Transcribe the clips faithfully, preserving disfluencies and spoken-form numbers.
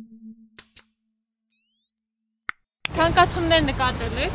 Թանկացումներ նկատել եք։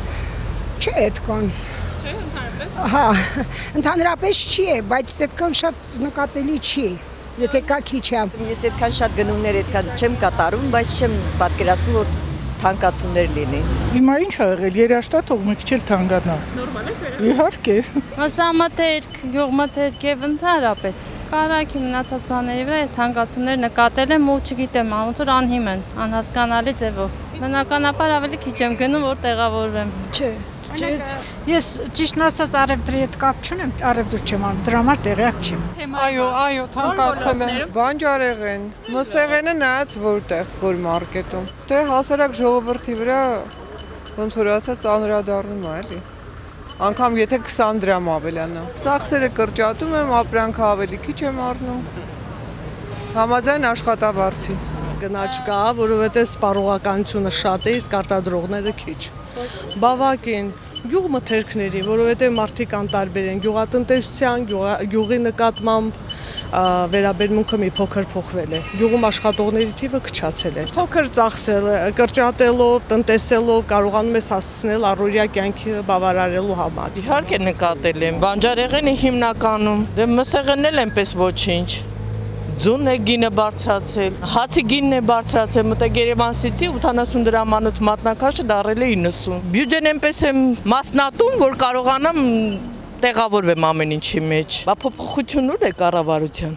Չէ, այդքան։ Չէ, ընդհանրապես։ Հա, ընդհանրապես չի, բայց այդքան շատ նկատելի չի։ Եթե կա քիչ է։ Ես այդքան շատ գնումներ այդքան չեմ կատարում, բայց չեմ պատկերացնում, որ թանկացումներ լինի։ Հիմա ինչ ա եղել, երաշտա թող մի քիչ էլ թանկանա։ Նորմալ է վերա։ Իհարկե։ Մսամթերք, գյուղմթերք եւ ընդհանրապես կարակի մնացած բաների վրա թանկացումներ նկատել եմ ու չգիտեմ, ոնց որ անհիմ են, անհասկանալի ձևով։ Բնականաբար ավելի քիչ եմ գնում, որ տեղավորվեմ։ Չէ, ես ճիշտն ասած արևտրի հետ կապ չունեմ, արևդուր չեմ անում, դրա համար տեղյակ չեմ։ Այո, այո, թանկացել է։ Բանջարեղեն, մսեղենը նայած որտեղ, որ մարքետում։ Դե հասարակ ժողովրդի վրա ոնց որ ասած անդրադառնում է, էլի։ Անկամ եթե քսան դրամ ավելանա։ Ծախսերը կրճատում եմ, ապրանքը ավելի քիչ եմ առնում։ Համաձայն աշխատավարձի։ Գնաչ կա, որովհետև սպառողականությունը շատ է, իսկ արտադրողները քիչ։ Բավական գյուղմթերքների, որովհետև մարդիկ անտարբեր են, գյուղատնտեսության, գյուղի նկատմամբ վերաբերմունքը մի փոքր փոխվել է։ Գյուղում աշխատողների թիվը քչացել է։ Փոքր ծախսել, կրճատելով, տնտեսելով կարողանում ես հասցնել առօրյա կյանքի բավարարելու համար։ Իհարկե նկատել եմ, բանջարեղենը հիմնականում, դե մսեղենն էլ այնպես ոչինչ։ Ձունն է գինը բարձրացել, հացի գինն է բարձրացել, մտեք Երևան City ութանասուն դրամանոց մատնաքաշը դարել է իննսուն։ Բյուջեն այնպես եմ մասնատում, որ կարողանամ տեղավորվեմ ամեն ինչի մեջ։ Բա փոփոխություն ուր է կառավարության։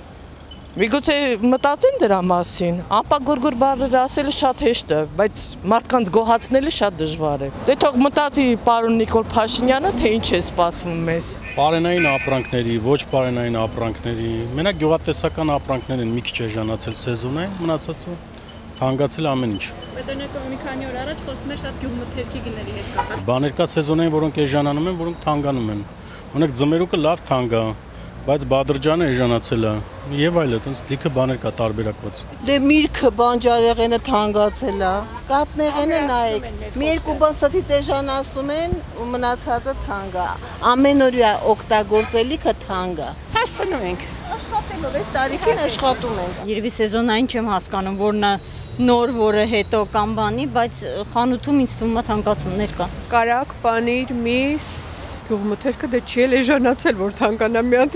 Միգուցե մտածեն դրա մասին, անպագորգոր բառերը ասելը շատ հեշտ է, բայց մարդկանց գոհացնելը շատ դժվար է։ Դե թող մտածի պարոն Նիկոլ Փաշինյանը, թե ինչ է սպասվում մեզ։ Պարենային ապրանքների, ոչ պարենային ապրանքների, մենակ գյուղատնտեսական ապրանքներ են մի քիչ էժանացել սեզոնային, մնացածը թանկացել ամեն ինչ։ Բայց օրինակ մի քանի օր առաջ խոսում էր շատ գյուղմթերքի գների հետ կապված։ Բաներ կա սեզոնային, որոնք էժանանում են, որոնք թանկանում են։ Օրինակ ձմերուկը լավ թանկ է, բայց բադրջանը էժանացել է եւ այլն, այդպես դիքը բաներ կա տարբերակված։ Դե միրգը, բանջարեղենը թանկացել է, կատնեղենը նայեք, մի երկու բան ստից էժանացնում են ու մնացածը թանկ է։ Ամենօրյա օգտագործելիքը թանկ է։ Հասցնում ենք։ Աշխատելով այս տարիքին աշխատում ենք։ Երևի սեզոնային չեմ հասկանում, որն է նոր, որը հետո կամ բանի, բայց խանութում ինձ թվում է թանկացումներ կան։ Կարակ, պանիր, միս, գյուղմթերքը դե չի էլ էժանացել, որ թանկանա մի հատ։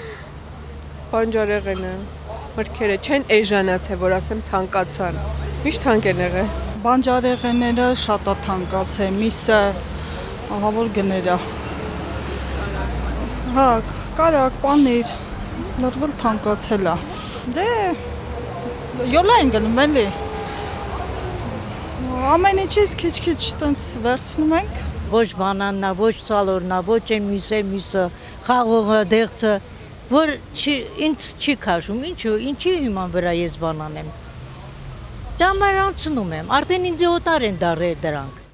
Բանջարեղենը, մրգերը չեն էժանացել, որ ասեմ թանկացան։ Միշտ թանկ են եղել։ Բանջարեղենները շատ է թանկացել, միսը ահա որ գները։ Հա, կարակ, պանիր, լրվել թանկացել է։ Դե յոլա են գնում էլի։ Ամեն ինչից քիչ-քիչ տենց վերցնում ենք։ Ոչ բանաննա, ոչ ցալորնա, ոչ այն մյուսը, մյուսը, խաղողը, դեղցը, որ ինձ չի քաշում, ինչու, ինչի հիման վրա ես բան անեմ։ Դա մար անցնում եմ, արդեն ինձ օտար են դարել դրանք։